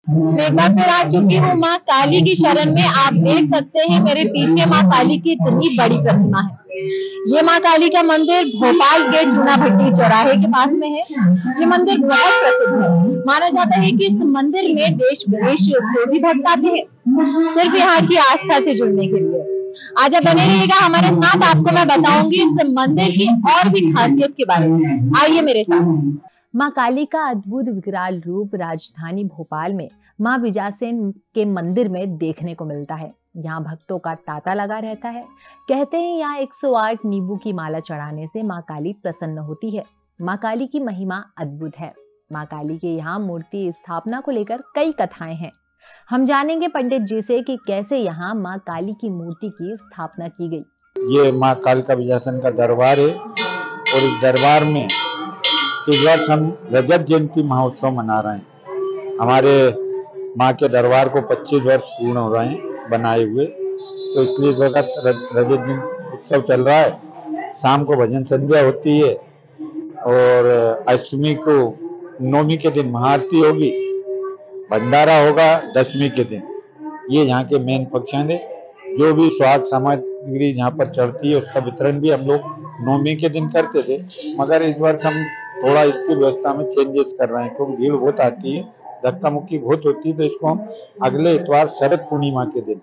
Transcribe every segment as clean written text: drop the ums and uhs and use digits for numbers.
मैं एक बार फिर आ चुकी हूँ माँ काली की शरण में। आप देख सकते हैं मेरे पीछे माँ काली की इतनी बड़ी प्रतिमा है। ये माँ काली का मंदिर भोपाल के चूना भट्टी चौराहे के पास में है। ये मंदिर बहुत प्रसिद्ध है। माना जाता है कि इस मंदिर में देश विदेश से भी भक्त आते हैं सिर्फ यहाँ की आस्था से जुड़ने के लिए। आज आप बने रहिएगा हमारे साथ, आपको मैं बताऊंगी इस मंदिर की और भी खासियत के बारे में। आइए मेरे साथ। मां काली का अद्भुत विकराल रूप राजधानी भोपाल में मां विजासेन के मंदिर में देखने को मिलता है। यहाँ भक्तों का तांता लगा रहता है। कहते हैं यहाँ 108 नींबू की माला चढ़ाने से मां काली प्रसन्न होती है। मां काली की महिमा अद्भुत है। मां काली के यहाँ मूर्ति स्थापना को लेकर कई कथाएं हैं। हम जानेंगे पंडित जी से कि कैसे यहाँ मां काली की मूर्ति की स्थापना की गई। ये मां काली का विजासन का दरबार है और इस दरबार में इस वर्ष हम रजत जयंती महोत्सव मना रहे हैं। हमारे माँ के दरबार को 25 वर्ष पूर्ण हो रहे हैं बनाए हुए, तो इसलिए इस वक्त रजत जयंती उत्सव चल रहा है। शाम को भजन संध्या होती है और अष्टमी को, नवमी के दिन महाआरती होगी, भंडारा होगा 10वीं के दिन। ये यहाँ के मेन फंक्शन है। जो भी स्वाद सामग्री यहाँ पर चढ़ती है उसका वितरण भी हम लोग 9वीं के दिन करते थे, मगर इस वर्ष हम थोड़ा इसकी व्यवस्था में चेंजेस कर रहे हैं क्योंकि भीड़ बहुत आती है, धक्का मुक्की बहुत होती है। तो इसको हम अगले इतवार शरद पूर्णिमा के दिन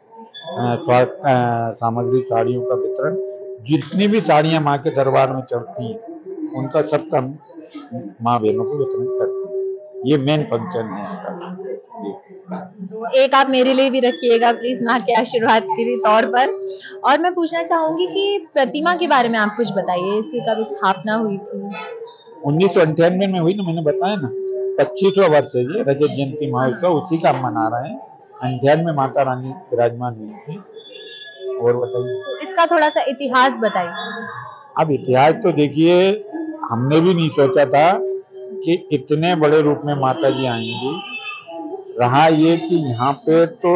सामग्री साड़ियों का वितरण, जितनी भी साड़ियाँ माँ के दरबार में चढ़ती हैं उनका सबका माँ बहनों को वितरण करते हैं। ये मेन फंक्शन है। तो एक आप मेरे लिए भी रखिएगा प्लीज, माँ के आशीर्वाद के तौर पर। और मैं पूछना चाहूंगी कि प्रतिमा के बारे में आप कुछ बताइए, इसकी कब स्थापना हुई थी? 1998 में हुई ना, मैंने बताया ना। 25वां वर्ष है ये रजत जयंती महोत्सव, उसी का हम मना रहे हैं। 98 में माता रानी विराजमान हुई थी। और बताइए इसका थोड़ा सा इतिहास बताइए। अब इतिहास तो देखिए, हमने भी नहीं सोचा था कि इतने बड़े रूप में माता जी आएंगी। रहा ये कि यहाँ पे तो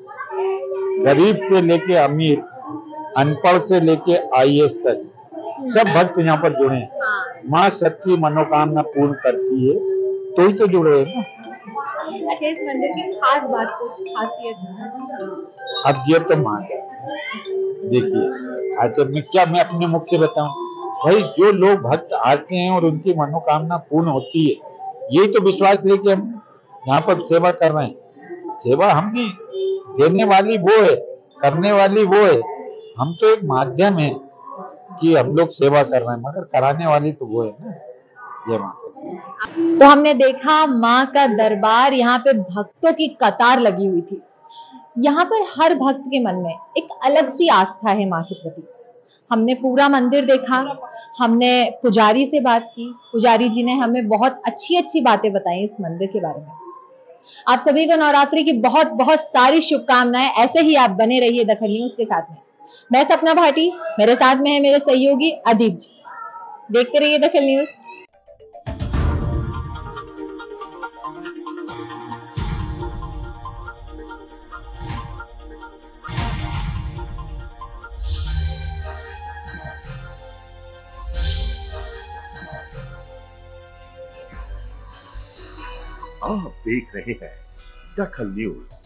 गरीब से लेके अमीर, अनपढ़ से लेके IAS तक सब भक्त यहाँ पर जुड़े हैं। माँ सबकी मनोकामना पूर्ण करती है, तो ही तो जुड़े हैं ना। अच्छा, इस मंदिर की खास बात, कुछ खासियत? अब ये तो माँ का देखिए, खासियत में क्या मैं अपने मुख से बताऊं? भाई जो लोग भक्त आते हैं और उनकी मनोकामना पूर्ण होती है, यही तो विश्वास लेके हम यहाँ पर सेवा कर रहे हैं। सेवा हम नहीं, देने वाली वो है, करने वाली वो है। हम तो एक माध्यम है कि हम लोग सेवा कर रहे हैं, मगर कराने वाली तो वो है ना। जय माता। तो हमने देखा माँ का दरबार, यहाँ पे भक्तों की कतार लगी हुई थी। यहाँ पर हर भक्त के मन में एक अलग सी आस्था है माँ के प्रति। हमने पूरा मंदिर देखा, हमने पुजारी से बात की, पुजारी जी ने हमें बहुत अच्छी अच्छी बातें बताई इस मंदिर के बारे में। आप सभी को नवरात्रि की बहुत बहुत सारी शुभकामनाएं। ऐसे ही आप बने रहिए दखल न्यूज के साथ में। मैं सपना भाटी, मेरे साथ में है मेरे सहयोगी अदीप जी। देखते रहिए दखल न्यूज। आप देख रहे हैं दखल न्यूज।